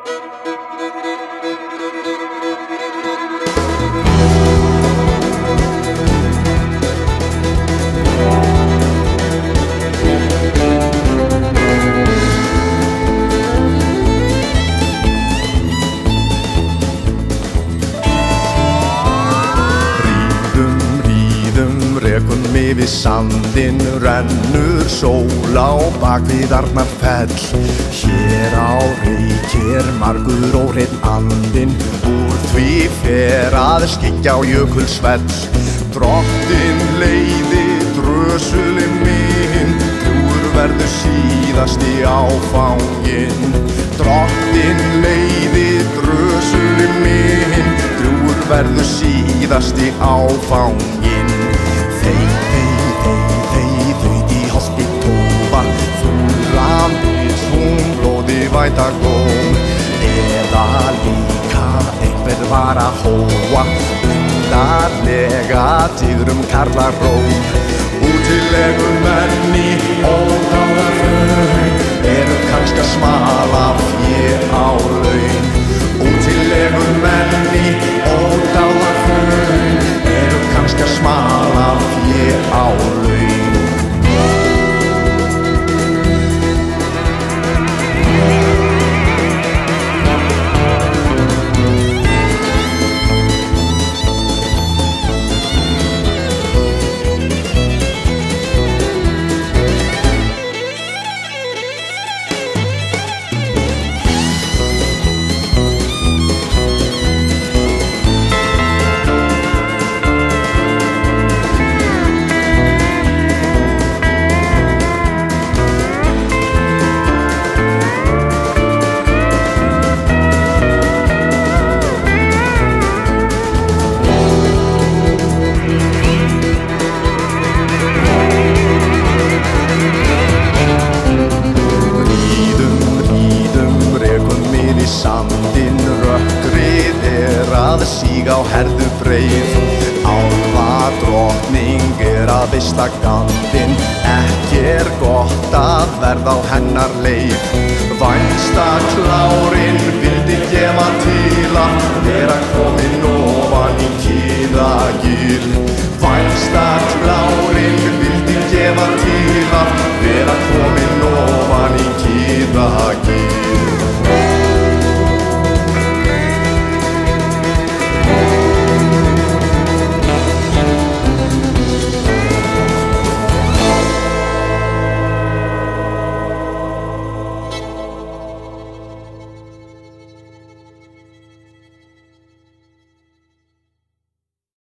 Rekum yfir sandinn rennur sól á bak við Arnarfell. Hér á reykir margur óhreinn andinn, úr því fer að skyggja á jökulsvell. Drottinn leiði drösulinn minn, drjúgur verður síðasti áfanginn. Drottinn leiði drösulinn minn, drjúgur verður síðasti áfanginn. Þaut í holti tófa, þúrandi hún blóði væta góm. Eða líka einhver var að hóa, undarlega tíðrum karlaróm. Útilegu menn í ódáðarhraun eru kannski að smala fé á laun. Útilegu menn í ódáðarhraun eru kannski að smala fé á laun. Sandinn rökkrið að síga á herðu breið. Álfa drottning að veisla gandinn, ekki gott að verða á hennar leið. Vænsta klárinn vildi gefa til að vera kominn ofan í Kiðagil. Vænsta klárinn vildi gefa til að vera